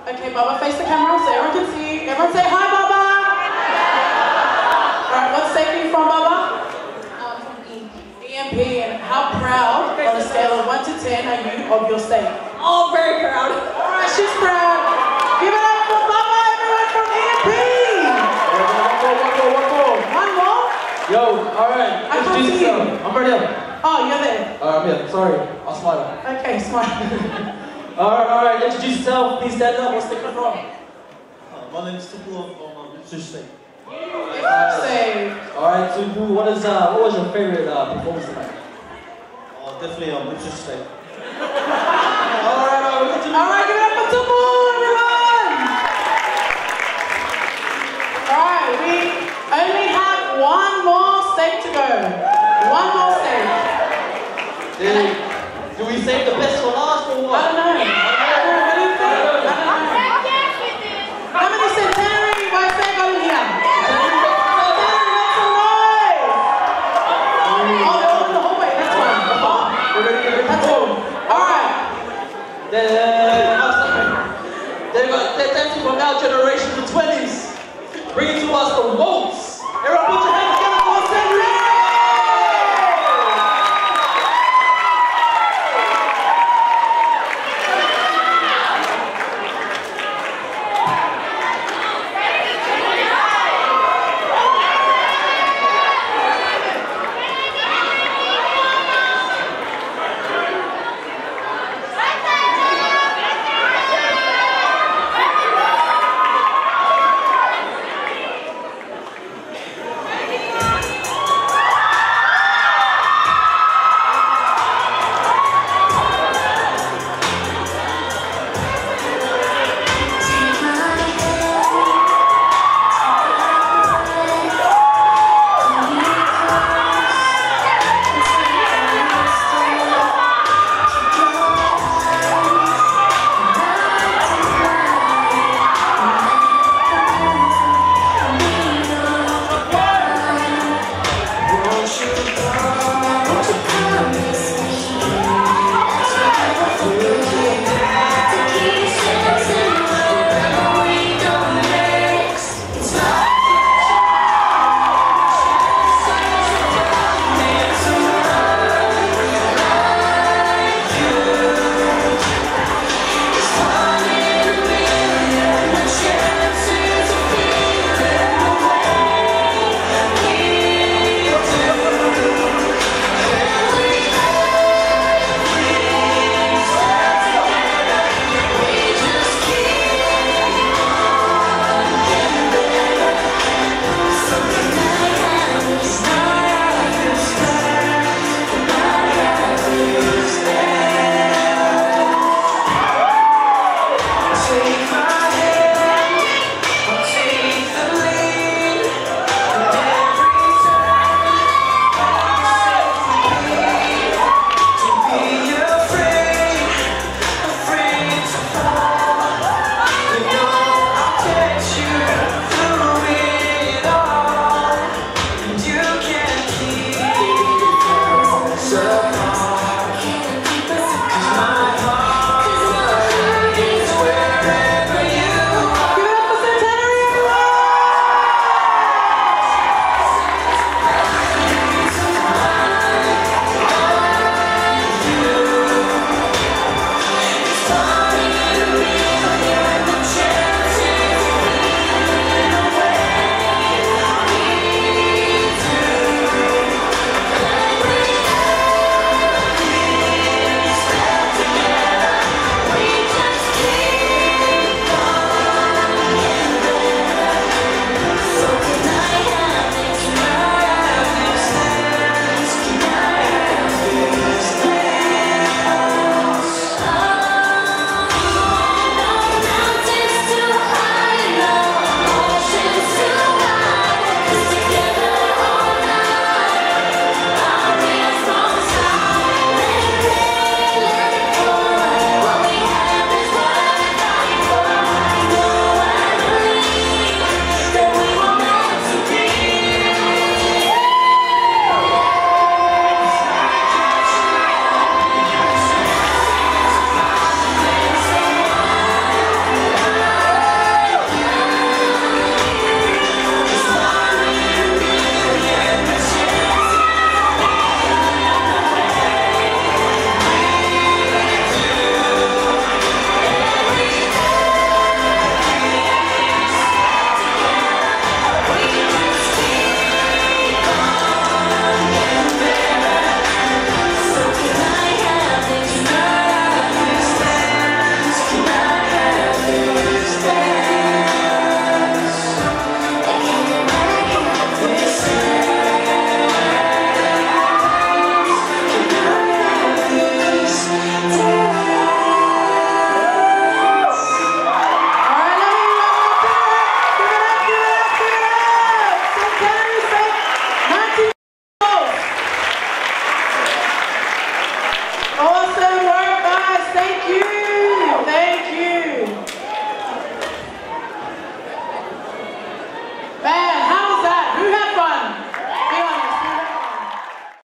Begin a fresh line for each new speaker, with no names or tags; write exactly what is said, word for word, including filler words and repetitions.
Okay, Baba, face the camera so everyone can see you. Everyone say hi, Baba! Alright, what state are you from, Baba?
Um, from E.
E M P, and how proud on a scale of one to ten are you of your state?
Oh, very proud.
Alright, she's proud. Give it up for Baba, everyone from E M P!
One more, one more, one more.
One more?
Yo, alright, introduce yourself. I'm ready up.
Oh, you're there.
Uh, I'm here, sorry, I'll smile.
Okay, smart.
Alright, alright, introduce yourself. Please stand up. What's the from?
Uh, my name is Tupu from British Stake.
Say.
Alright, Tupu, what is uh, what was your favorite uh, performance tonight?
Uh, definitely on British Stake.
Alright, alright, we're continuing.
Alright, give it up for Tupu, everyone! Alright, we only have one more state to go. One more state.
Did, do we save the best for last or what?
I don't know. I don't know. What do you think? I don't know. How many Centenary Y S A got in here? Centenary, make some noise! Oh, they're all in the hallway. That's one.
We're ready to
That's all. Alright.
They're, they've got, they're dancing from our generation, the twenties. Bring it to us from Whoa!